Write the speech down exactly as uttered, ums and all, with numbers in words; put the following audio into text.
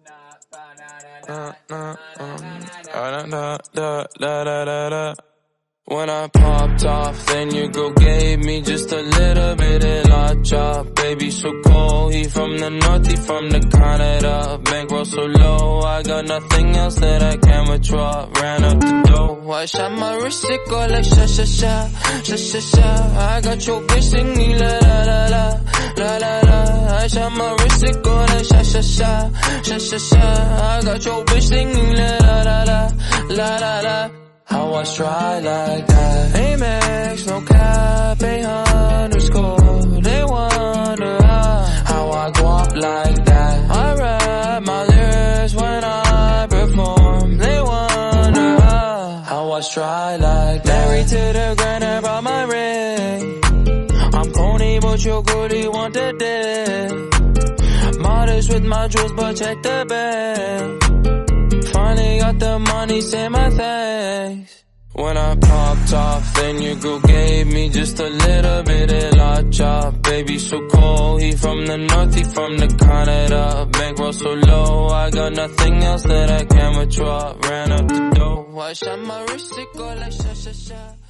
When I popped off, then your girl gave me just a little bit of la chop. Baby so cold, he from the north, he from the Canada. Bankroll so low, I got nothing else that I can withdraw. Ran up the dough, I shot my wrist, it go like sha sha sha, sha sha sha. I got your bitch singing la la la la, la la la. I shot my wrist, it go like sha sha sha, sha sha sha. I got your bitch singing la la la la, la la la. How I try like that? Amex, no cap, a underscore. They wonder how, how I go up like that. I rap my lyrics when I perform. They wonder how, how I try like that. Married to the grind, I brought my ring. I'm corny, but your girlie want the dick. Modest with my jewels, but check the bag. Finally got the money, say my thanks. When I popped off, then your girl gave me just a little bit of la chop. Baby so cold, he from the north, he from the Canada. Bankroll so low, I got nothing else that I can withdraw. Ran up the dough, I shot my wrist, it go like sha sha sha.